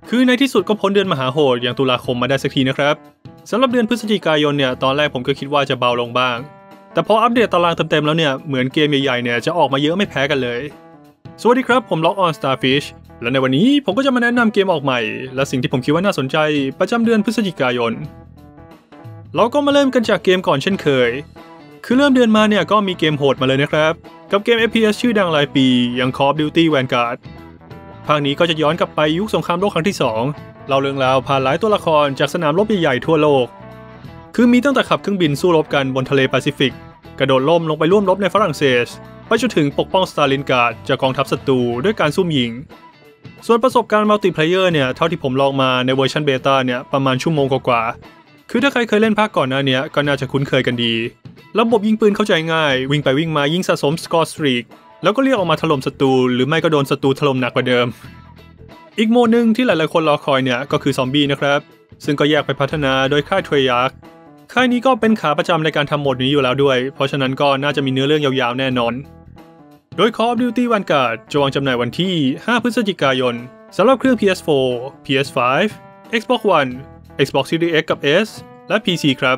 คือในที่สุดก็พ้นเดือนมหาโหดอย่างตุลาคมมาได้สักทีนะครับสำหรับเดือนพฤศจิกายนเนี่ยตอนแรกผมก็คิดว่าจะเบาลงบ้างแต่พออัปเดตตารางเต็มๆแล้วเนี่ยเหมือนเกมใหญ่ๆเนี่ยจะออกมาเยอะไม่แพ้กันเลยสวัสดีครับผมล็อกออน Starfish และในวันนี้ผมก็จะมาแนะนำเกมออกใหม่และสิ่งที่ผมคิดว่าน่าสนใจประจำเดือนพฤศจิกายนเราก็มาเริ่มกันจากเกมก่อนเช่นเคยคือเริ่มเดือนมาเนี่ยก็มีเกมโหดมาเลยนะครับกับเกม FPS ชื่อดังรายปีอย่าง Call of Duty Vanguard ภาคนี้ก็จะย้อนกลับไปยุคสงครามโลกครั้งที่2เล่าเรื่องราวผ่านหลายตัวละครจากสนามรบใหญ่ๆทั่วโลกคือมีตั้งแต่ขับเครื่องบินสู้รบกันบนทะเลแปซิฟิกกระโดดล่มลงไปร่วมรบในฝรั่งเศสไปจนถึงปกป้องสตาลินกราดจากกองทัพศัตรูด้วยการซุ่มยิงส่วนประสบการณ์มัลติเพลเยอร์เนี่ยเท่าที่ผมลองมาในเวอร์ชันเบต้าเนี่ยประมาณชั่วโมงกว่าๆคือถ้าใครเคยเล่นภาคก่อนหน้านี้ก็น่าจะคุ้นเคยกันดีระบบยิงปืนเข้าใจง่ายวิ่งไปวิ่งมายิงสะสมสกอร์สตรีกแล้วก็เรียกออกมาถล่มศัตรูหรือไม่ก็โดนศัตรูถล่มหนักกว่าเดิมอีกโหมดหนึ่งที่หลายๆคนรอคอยเนี่ยก็คือซอมบี้นะครับซึ่งก็แยกไปพัฒนาโดยค่ายเทรยักค่ายนี้ก็เป็นขาประจำในการทำโหมดนี้อยู่แล้วด้วยเพราะฉะนั้นก็น่าจะมีเนื้อเรื่องยาวๆแน่นอนโดย Call of Duty Vanguard จะวางจำหน่ายวันที่5พฤศจิกายนสำหรับเครื่อง PS4 PS5 Xbox One Xbox Series X กับ S และ PC ครับ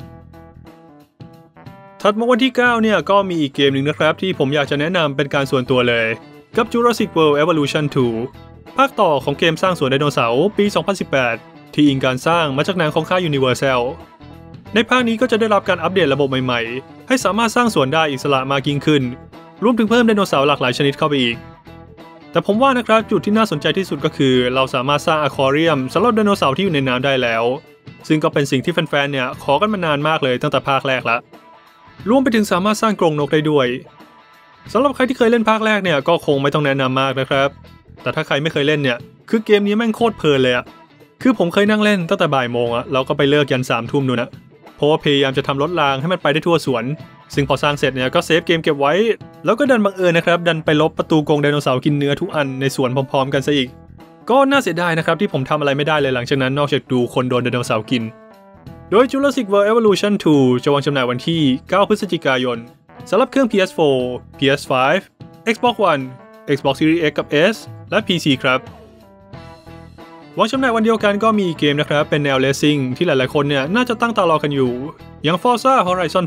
ถัดมาวันที่9เนี่ยก็มีอีกเกมหนึ่งนะครับที่ผมอยากจะแนะนำเป็นการส่วนตัวเลยกับ Jurassic World Evolution 2 ภาคต่อของเกมสร้างสวนไดโนเสาร์ปี 2018 ที่อิงการสร้างมาจากหนังของค่าย Universal ในภาคนี้ก็จะได้รับการอัปเดตระบบใหม่ๆให้สามารถสร้างสวนได้อิสระมากยิ่งขึ้นรวมถึงเพิ่มไดโนเสาร์หลากหลายชนิดเข้าไปอีกแต่ผมว่านะครับจุดที่น่าสนใจที่สุดก็คือเราสามารถสร้างอควาเรียมสำหรับไดโนเสาร์ที่อยู่ในน้ำได้แล้วซึ่งก็เป็นสิ่งที่แฟนๆเนี่ยขอกันมานานมากเลยตั้งแต่ภาคแรกละรวมไปถึงสามารถสร้างกรงนกได้ด้วยสำหรับใครที่เคยเล่นภาคแรกเนี่ยก็คงไม่ต้องแนะนำมากนะครับแต่ถ้าใครไม่เคยเล่นเนี่ยคือเกมนี้แม่งโคตรเพลินเลยอะคือผมเคยนั่งเล่นตั้งแต่บ่ายโมงอะแล้วก็ไปเลิกยัน3 ทุ่มนู่นนะเพราะว่าพยายามจะทำรถรางให้มันไปได้ทั่วสวนซึ่งพอสร้างเสร็จเนี่ยก็เซฟเกมเก็บไว้แล้วก็ดันบังเอิญนะครับดันไปลบประตูกรงไดโนเสาร์กินเนื้อทุกอันในสวนพร้อมๆกันซะอีกก็น่าเสียดายนะครับที่ผมทำอะไรไม่ได้เลยหลังจากนั้นนอกจากดูคนโดนไดโนเสาร์กินโดย Jurassic World Evolution 2 จะวางจำหน่ายวันที่9พฤศจิกายนสำหรับเครื่อง PS4 PS5 Xbox One Xbox Series X กับ S และ PC ครับวางจำหน่ายวันเดียวกันก็มีเกมนะครับเป็นแนว Racing ที่หลายๆคนเนี่ยน่าจะตั้งตารอกันอยู่อย่าง Forza Horizon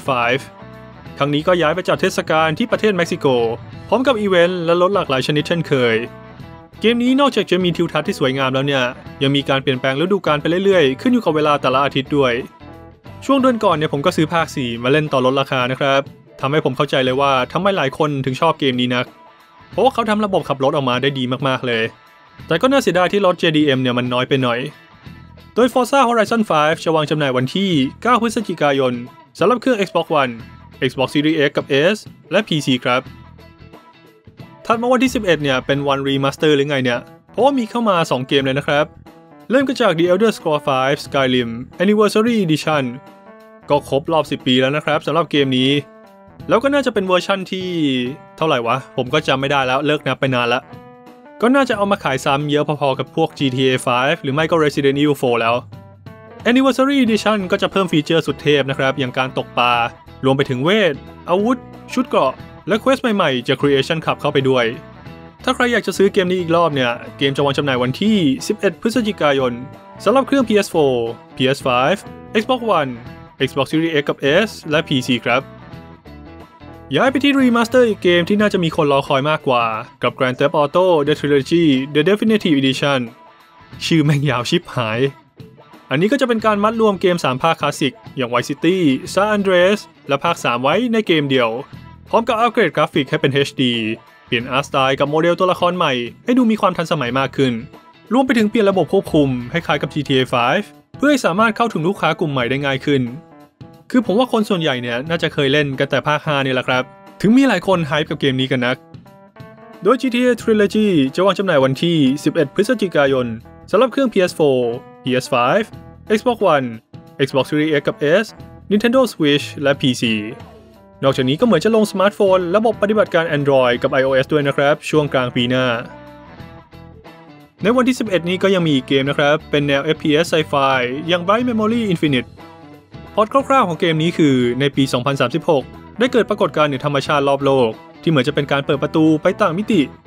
5 ครั้งนี้ก็ย้ายไปจัดเทศกาลที่ประเทศเม็กซิโกพร้อมกับอีเวนต์และรถหลากหลายชนิดเช่นเคยเกมนี้นอกจากจะมีทิวทัศน์ที่สวยงามแล้วเนี่ยยังมีการเปลี่ยนแปลงฤดูกาลไปเรื่อยๆขึ้นอยู่กับเวลาแต่ละอาทิตย์ด้วยช่วงเดือนก่อนเนี่ยผมก็ซื้อภาค4มาเล่นต่อลดราคานะครับทำให้ผมเข้าใจเลยว่าทำไมหลายคนถึงชอบเกมนี้นักเพราะว่าเขาทำระบบขับรถออกมาได้ดีมากๆเลยแต่ก็น่าเสียดายที่รถ JDM เนี่ยมันน้อยไปหน่อยโดย Forza Horizon 5 จะวางจำหน่ายวันที่9พฤศจิกายนสำหรับเครื่อง Xbox One Xbox Series X กับ S และ PC ครับถัดมาวันที่11เนี่ยเป็นวัน Remaster หรือไงเนี่ยเพราะว่ามีเข้ามา2เกมเลยนะครับเริ่มกันจาก The Elder Scrolls V Skyrim Anniversary Edition ก็ครบรอบ10 ปีแล้วนะครับสำหรับเกมนี้แล้วก็น่าจะเป็นเวอร์ชั่นที่เท่าไหร่วะผมก็จำไม่ได้แล้วเลิกนับไปนานละก็น่าจะเอามาขายซ้ำเยอะพอๆกับพวก GTA 5 หรือไม่ก็ Resident Evil 4 แล้ว Anniversary Edition ก็จะเพิ่มฟีเจอร์สุดเทพนะครับอย่างการตกปลารวมไปถึงเวทอาวุธชุดเกราะและเควสใหม่ๆจาก Creation Club เข้าไปด้วยถ้าใครอยากจะซื้อเกมนี้อีกรอบเนี่ยเกมจะวางจำหน่ายวันที่11พฤศจิกายนสำหรับเครื่อง PS4 PS5 Xbox One Xbox Series X กับ S และ PC ครับย้ายไปที่รีมาสเตอร์อีกเกมที่น่าจะมีคนรอคอยมากกว่ากับ Grand Theft Auto The Trilogy The Definitive Edition ชื่อแม่งยาวชิบหายอันนี้ก็จะเป็นการมัดรวมเกม3ภาคคลาสสิกอย่าง Vice City San Andreas และภาค3ไว้ในเกมเดียวพร้อมกับอัปเกรดกราฟิกให้เป็น HD เปลี่ยนอาร์ตสไตล์กับโมเดลตัวละครใหม่ให้ดูมีความทันสมัยมากขึ้นรวมไปถึงเปลี่ยนระบบควบคุมให้คล้ายกับ GTA 5 เพื่อให้สามารถเข้าถึงลูกค้ากลุ่มใหม่ได้ง่ายขึ้นคือผมว่าคนส่วนใหญ่เนี่ยน่าจะเคยเล่นกันแต่ภาค5นี่แหละครับถึงมีหลายคนไฮป์กับเกมนี้กันนักโดย GTA Trilogy จะวางจำหน่ายวันที่11พฤศจิกายนสำหรับเครื่อง PS4 PS5 Xbox One Xbox Series X กับ S Nintendo Switch และ PC นอกจากนี้ก็เหมือนจะลงสมาร์ทโฟนระบบปฏิบัติการ Android กับ iOS ด้วยนะครับช่วงกลางปีหน้าในวันที่11นี้ก็ยังมีอีกเกมนะครับเป็นแนว FPS Sci-Fi อย่าง Bright Memory Infinite พล็อตคร่าวๆของเกมนี้คือในปี 2036 ได้เกิดปรากฏการณ์เหนือธรรมชาติรอบโลกที่เหมือนจะเป็นการเปิดประตูไปต่างมิติ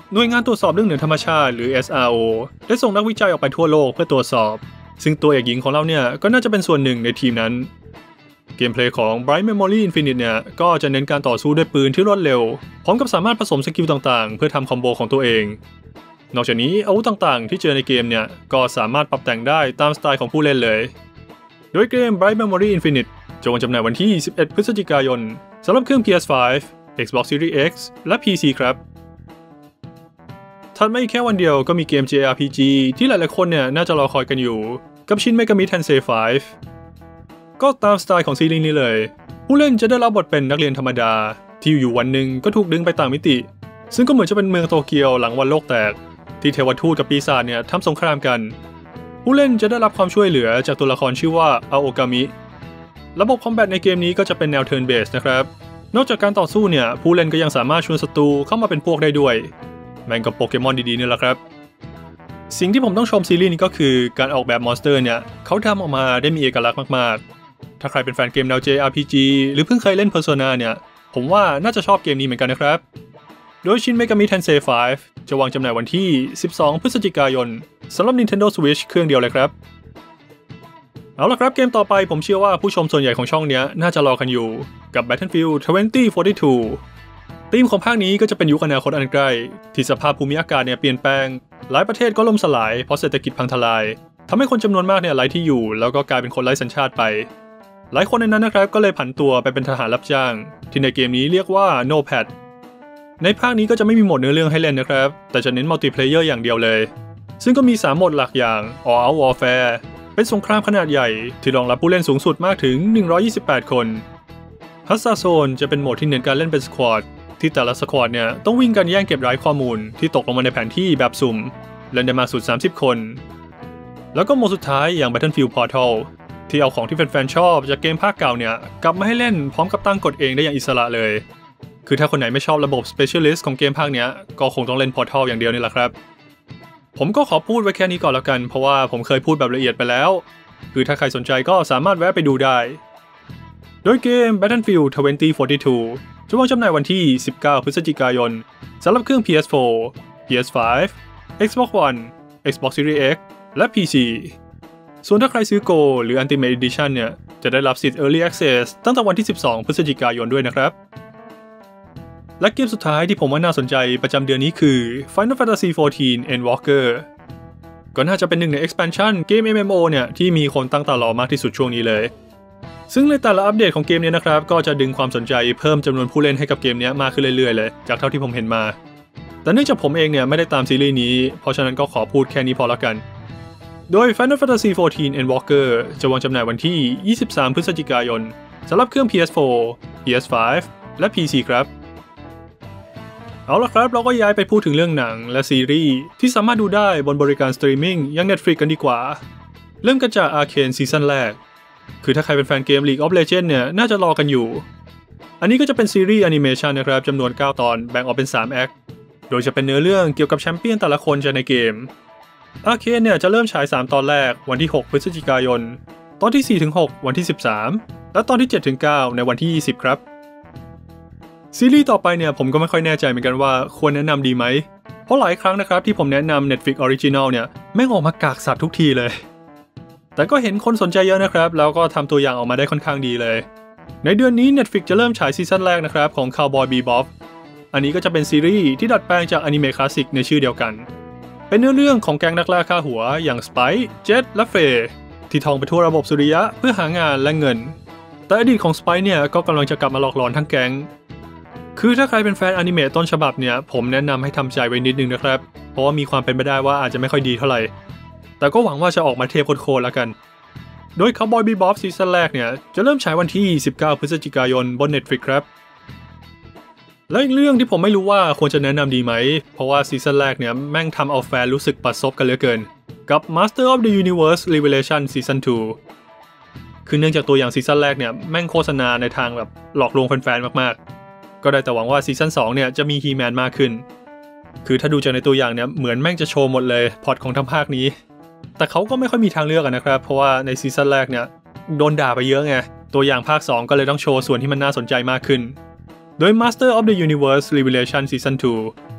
หน่วยงานตรวจสอบเรื่องเหนือธรรมชาติหรือ SRO ได้ส่งนักวิจัยออกไปทั่วโลกเพื่อตรวจสอบซึ่งตัวเอกหญิงของเราเนี่ยก็น่าจะเป็นส่วนหนึ่งในทีมนั้นเกมเพลย์ของ Bright Memory Infinite เนี่ยก็จะเน้นการต่อสู้ด้วยปืนที่รวดเร็วพร้อมกับสามารถผสมสกิลต่างๆเพื่อทำคอมโบของตัวเองนอกจากนี้อาวุธต่างๆที่เจอในเกมเนี่ยก็สามารถปรับแต่งได้ตามสไตล์ของผู้เล่นเลยโดยเกม Bright Memory Infinite จะวางจำหน่ายวันที่11พฤศจิกายนสำหรับเครื่อง PS5 Xbox Series X และ PC ครับถัดมาอีกแค่วันเดียวก็มีเกม JRPG ที่หลายๆคนเนี่ยน่าจะรอคอยกันอยู่กับ Shin Megami Tensei 5 ก็ตามสไตล์ของซีรีส์นี้เลยผู้เล่นจะได้รับบทเป็นนักเรียนธรรมดาที่อยู่วันหนึ่งก็ถูกดึงไปต่างมิติซึ่งก็เหมือนจะเป็นเมืองโตเกียวหลังวันโลกแตกที่เทวทูตกับปีศาจเนี่ยทำสงครามกันผู้เล่นจะได้รับความช่วยเหลือจากตัวละครชื่อว่าอาโอกามิระบบคอมแบทในเกมนี้ก็จะเป็นแนว Turn Based นะครับนอกจากการต่อสู้เนี่ยผู้เล่นก็ยังสามารถชวนศัตรูเข้ามาเป็นพวกได้ด้วยแม่งกับโปเกมอนดีๆนี่แหละครับสิ่งที่ผมต้องชมซีรีส์นี้ก็คือการออกแบบมอนสเตอร์เนี่ยเขาทำออกมาได้มีเอกลักษณ์มากๆถ้าใครเป็นแฟนเกมแนว JRPG หรือเพิ่งเคยเล่น Persona เนี่ยผมว่าน่าจะชอบเกมนี้เหมือนกันนะครับโดย Shin Megami Tensei 5 จะวางจำหน่ายวันที่12พฤศจิกายนสำหรับ Nintendo Switch เครื่องเดียวเลยครับเอาล่ะครับเกมต่อไปผมเชื่อว่าผู้ชมส่วนใหญ่ของช่องเนี้ยน่าจะรอกันอยู่กับ Battlefield 2042ธีมของภาคนี้ก็จะเป็นยุคอนาคตอันใกล้ที่สภาพภูมิอากาศเนี่ยเปลี่ยนแปลงหลายประเทศก็ล่มสลายเพราะเศรษฐกิจพังทลายทำให้คนจำนวนมากเนี่ยไร้ที่อยู่แล้วก็กลายเป็นคนไร้สัญชาติไปหลายคนในนั้นนะครับก็เลยผันตัวไปเป็นทหารรับจ้างที่ในเกมนี้เรียกว่า NOPAD ในภาคนี้ก็จะไม่มีโหมดเนื้อเรื่องให้เล่นนะครับแต่จะเน้นมัลติเพลเยอร์อย่างเดียวเลยซึ่งก็มี3โหมดหลักอย่าง All Out Warfare เป็นสงครามขนาดใหญ่ที่รองรับผู้เล่นสูงสุดมากถึง128คนHazard Zone จะเป็นโหมดที่เน้นการเล่นเป็นสควอดที่แต่ละสควอดเนี่ยต้องวิ่งกันแย่งเก็บรายข้อมูลที่ตกลงมาในแผนที่แบบสุ่มเล่นได้มากสุด30คนแล้วก็โหมดสุดท้ายอย่าง Battlefield Portal ที่เอาของที่แฟนๆชอบจากเกมภาคเก่าเนี่ยกลับมาให้เล่นพร้อมกับตั้งกฎเองได้อย่างอิสระเลยคือถ้าคนไหนไม่ชอบระบบ Specialist ของเกมภาคเนี้ยก็คงต้องเล่น Portal อย่างเดียวนี่แหละครับผมก็ขอพูดไว้แค่นี้ก่อนแล้วกันเพราะว่าผมเคยพูดแบบละเอียดไปแล้วคือถ้าใครสนใจก็สามารถแวะไปดูได้โดยเกม Battlefield 2042 จะวางจำหน่ายวันที่19พฤศจิกายนสำหรับเครื่อง PS4 PS5 Xbox One Xbox Series X และ PC ส่วนถ้าใครซื้อ Go หรือ Ultimate Edition เนี่ยจะได้รับสิทธิ์ Early Access ตั้งแต่วันที่12พฤศจิกายนด้วยนะครับและเกมสุดท้ายที่ผมว่าน่าสนใจประจำเดือนนี้คือ Final Fantasy XIV Endwalker ก็น่าจะเป็นหนึ่งใน expansion เกม MMO เนี่ยที่มีคนตั้งตารอมากที่สุดช่วงนี้เลยซึ่งในแต่ละอัปเดตของเกมนี้นะครับก็จะดึงความสนใจเพิ่มจำนวนผู้เล่นให้กับเกมนี้มากขึ้นเรื่อยๆเลยจากเท่าที่ผมเห็นมาแต่เนื่องจากผมเองเนี่ยไม่ได้ตามซีรีส์นี้เพราะฉะนั้นก็ขอพูดแค่นี้พอละกันโดย Final Fantasy XIV Endwalker จะวางจำหน่ายวันที่23พฤศจิกายนสำหรับเครื่อง PS4 PS5 และ PC ครับเอาล่ะครับเราก็ย้ายไปพูดถึงเรื่องหนังและซีรีส์ที่สามารถดูได้บนบริการสตรีมมิ่งอย่าง Netflix กันดีกว่าเริ่มกันจาก Arcane ซีซั่นแรกคือถ้าใครเป็นแฟนเกม League of Legends เนี่ยน่าจะรอกันอยู่อันนี้ก็จะเป็นซีรีส์แอนิเมชันนะครับจำนวน9ตอนแบ่งออกเป็น3แอคโดยจะเป็นเนื้อเรื่องเกี่ยวกับแชมเปี้ยนแต่ละคนจากในเกม Arcane เนี่ยจะเริ่มฉาย3ตอนแรกวันที่6พฤศจิกายนตอนที่ 4-6 วันที่13และตอนที่ 7-9 ในวันที่20ครับซีรีส์ต่อไปเนี่ยผมก็ไม่ค่อยแน่ใจเหมือนกันว่าควรแนะนำดีไหมเพราะหลายครั้งนะครับที่ผมแนะนำ Netflix Original เนี่ยแม่งออกมากากสัตว์ทุกทีเลยแต่ก็เห็นคนสนใจเยอะนะครับแล้วก็ทำตัวอย่างออกมาได้ค่อนข้างดีเลยในเดือนนี้ Netflix จะเริ่มฉายซีซั่นแรกนะครับของ Cowboy Bebop อันนี้ก็จะเป็นซีรีส์ที่ดัดแปลงจากอนิเมะคลาสสิกในชื่อเดียวกันเป็นเนื้อเรื่องของแก๊งนักล่าฆ่าหัวอย่าง Spike เจ็ตและเฟย์ที่ท่องไปทั่วระบบสุริยะเพื่อหางานและเงินแต่อดีตของ Spike เนี่ยก็กำลังจะกลับมาหลอกหลอนทั้งแก๊งคือถ้าใครเป็นแฟนอนิเมะต้นฉบับเนี่ยผมแนะนำให้ทำใจไว้นิดนึงนะครับเพราะว่ามีความเป็นไปได้ว่าอาจจะไม่ค่อยดีเท่าไหร่แต่ก็หวังว่าจะออกมาเทพโคตรๆแล้วกันโดย Cowboy Bebop ซีซั่นแรกเนี่ยจะเริ่มฉายวันที่19พฤศจิกายนบน Netflix ครับและอีกเรื่องที่ผมไม่รู้ว่าควรจะแนะนำดีไหมเพราะว่าซีซั่นแรกเนี่ยแม่งทำเอาแฟนรู้สึกปัดซบกันเหลือเกินกับ Master of the Universe Revelation Season 2คือเนื่องจากตัวอย่างซีซั่นแรกเนี่ยแม่งโฆษณาในทางแบบหลอกลวงแฟนๆมากๆก็ได้แต่หวังว่าซีซั่น2เนี่ยจะมีฮีแมนมากขึ้นคือถ้าดูจากในตัวอย่างเนี่ยเหมือนแม่งจะโชว์หมดเลยพล็อตของทั้งภาคนี้แต่เขาก็ไม่ค่อยมีทางเลือกนะครับเพราะว่าในซีซั่นแรกเนี่ยโดนด่าไปเยอะไงตัวอย่างภาค2ก็เลยต้องโชว์ส่วนที่มันน่าสนใจมากขึ้นโดย Master of the Universe Revelation Season 2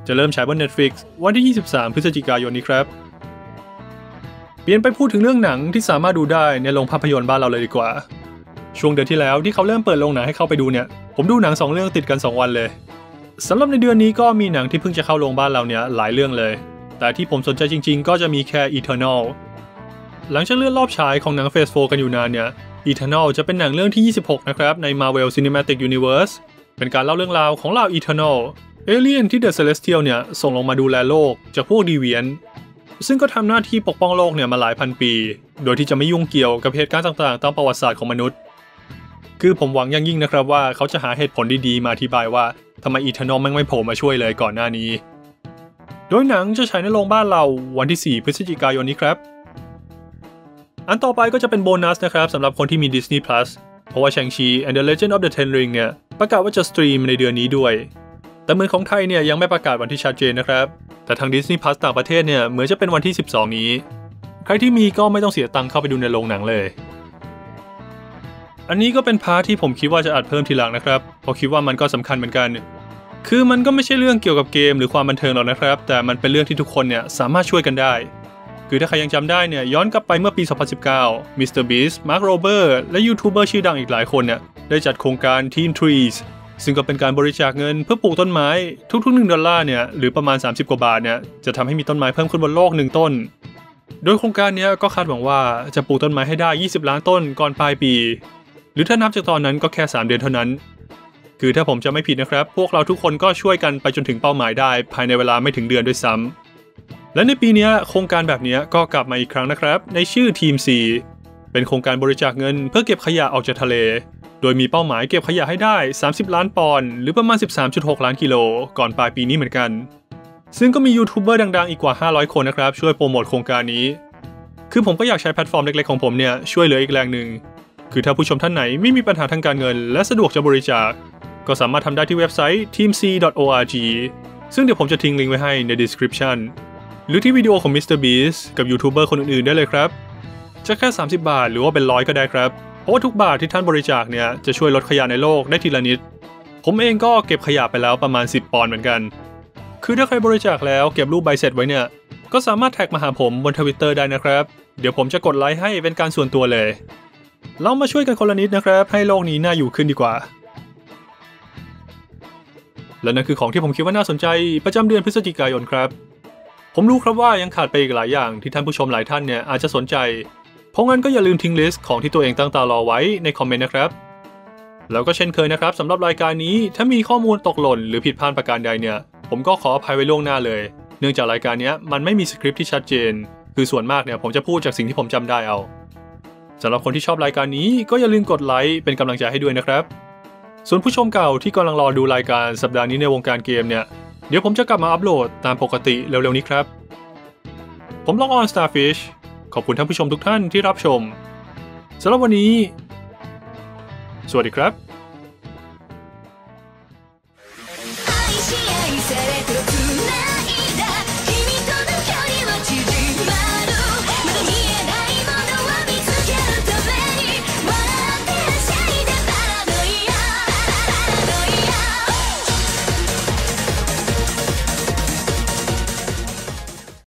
จะเริ่มฉายบน Netflix วันที่ 23 พฤศจิกายนนี้ครับเปลี่ยนไปพูดถึงเรื่องหนังที่สามารถดูได้ในโรงภาพยนตร์บ้านเราเลยดีกว่าช่วงเดือนที่แล้วที่เขาเริ่มเปิดโรงหนังให้เข้าไปดูเนี่ยผมดูหนัง2เรื่องติดกัน2วันเลยสำหรับในเดือนนี้ก็มีหนังที่เพิ่งจะเข้าโรงบ้านเราเนี่ยหลายเรื่องเลยแต่ที่ผมสนใจจริงๆก็จะมีแค่ Eternal หลังจากเลื่อนรอบฉายของหนัง Phase 4 กันอยู่นานเนี่ย Eternal จะเป็นหนังเรื่องที่ 26 นะครับใน Marvel Cinematic Universe เป็นการเล่าเรื่องราวของเหล่า Eternal เอเลี่ยนที่ The Celestial เนี่ยส่งลงมาดูแลโลกจากพวก Deviant ซึ่งก็ทำหน้าที่ปกป้องโลกเนี่ยมาหลายพันปีโดยที่จะไม่ยุ่งเกี่ยวกับเหตุการณ์ต่างๆตามประวัติศาสตร์ของมนุษย์คือผมหวังอย่างยิ่งนะครับว่าเขาจะหาเหตุผลดีๆมาอธิบายว่าทำไม Eternal ไม่โผล่มาช่วยเลยก่อนหน้านี้โดยหนังจะฉายในโรงบ้านเราวันที่ 4 พฤศจิกายนนี้ครับอันต่อไปก็จะเป็นโบนัสนะครับสำหรับคนที่มี Disney Plus เพราะว่า Shang-Chi and the Legend of the Ten Ring เนี่ยประกาศว่าจะสตรีมในเดือนนี้ด้วยแต่เหมือนของไทยเนี่ยยังไม่ประกาศวันที่ชัดเจนนะครับแต่ทาง Disney Plus ต่างประเทศเนี่ยเหมือนจะเป็นวันที่ 12 นี้ใครที่มีก็ไม่ต้องเสียตังค์เข้าไปดูในโรงหนังเลยอันนี้ก็เป็นพาร์ทที่ผมคิดว่าจะอัดเพิ่มทีหลังนะครับเพราะคิดว่ามันก็สำคัญเหมือนกันคือมันก็ไม่ใช่เรื่องเกี่ยวกับเกมหรือความบันเทิงหรอกนะครับแต่มันเป็นเรื่องที่ทุกคนเนี่ยสามารถช่วยกันได้คือถ้าใครยังจำได้เนี่ยย้อนกลับไปเมื่อปี 2019 Mr. Beast Mark Rober และยูทูบเบอร์ชื่อดังอีกหลายคนเนี่ยได้จัดโครงการ Team Trees ซึ่งก็เป็นการบริจาคเงินเพื่อปลูกต้นไม้ทุกๆ$1เนี่ยหรือประมาณ30กว่าบาทเนี่ยจะทำให้มีต้นไม้เพิ่มขึ้นบนโลก1ต้นโดยโครงการนี้ก็คาดหวังว่าจะปลูกต้นไม้ให้ได้20ล้านต้นก่อนปลายปีหรือถ้านับจากตอนนั้นก็แค่3เดือนเท่านั้นคือถ้าผมจะไม่ผิดนะครับพวกเราทุกคนก็ช่วยกันไปจนถึงเป้าหมายได้ภายในเวลาไม่ถึงเดือนด้วยซ้ำและในปีนี้โครงการแบบนี้ก็กลับมาอีกครั้งนะครับในชื่อ Team C เป็นโครงการบริจาคเงินเพื่อเก็บขยะออกจากทะเลโดยมีเป้าหมายเก็บขยะให้ได้30ล้านปอนด์หรือประมาณ 13.6 ล้านกิโลก่อนปลายปีนี้เหมือนกันซึ่งก็มียูทูบเบอร์ดังๆอีกกว่า500คนนะครับช่วยโปรโมทโครงการนี้คือผมก็อยากใช้แพลตฟอร์มเล็กๆของผมเนี่ยช่วยเหลืออีกแรงหนึ่งคือถ้าผู้ชมท่านไหนไม่มีปัญหาทางการเงินและสะดวกจะบริจาคก็สามารถทำได้ที่เว็บไซต์ teamc.org ซึ่งเดี๋ยวผมจะทิ้งลิงก์ไว้ให้ใน description หรือที่วิดีโอของ Mr. Beast กับยูทูบเบอร์คนอื่นๆได้เลยครับจะแค่30บาทหรือว่าเป็น100ก็ได้ครับเพราะว่าทุกบาทที่ท่านบริจาคเนี่ยจะช่วยลดขยะในโลกได้ทีละนิดผมเองก็เก็บขยะไปแล้วประมาณ10ปอนด์เหมือนกันคือถ้าใครบริจาคแล้วเก็บรูปใบเสร็จไว้เนี่ยก็สามารถแท็กมาหาผมบน Twitter ได้นะครับเดี๋ยวผมจะกดไลค์ให้เป็นการส่วนตัวเลยเรามาช่วยกันคนละนิดนะครับให้โลกนี้น่าอยู่ขึ้นดีกว่าและนั่นคือของที่ผมคิดว่าน่าสนใจประจำเดือนพฤศจิกายนครับผมรู้ครับว่ายังขาดไปอีกหลายอย่างที่ท่านผู้ชมหลายท่านเนี่ยอาจจะสนใจเพราะงั้นก็อย่าลืมทิ้งลิสต์ของที่ตัวเองตั้งตารอไว้ในคอมเมนต์นะครับแล้วก็เช่นเคยนะครับสำหรับรายการนี้ถ้ามีข้อมูลตกหล่นหรือผิดพลาดประการใดเนี่ยผมก็ขออภัยไว้ล่วงหน้าเลยเนื่องจากรายการนี้มันไม่มีสคริปต์ที่ชัดเจนคือส่วนมากเนี่ยผมจะพูดจากสิ่งที่ผมจำได้เอาสำหรับคนที่ชอบรายการนี้ก็อย่าลืมกดไลค์เป็นกำลังใจให้ด้วยนะครับส่วนผู้ชมเก่าที่กำลังรอดูรายการสัปดาห์นี้ในวงการเกมเนี่ยเดี๋ยวผมจะกลับมาอัปโหลดตามปกติเร็วๆนี้ครับผมล็อกออน Starfish ขอบคุณท่านผู้ชมทุกท่านที่รับชมสำหรับวันนี้สวัสดีครับ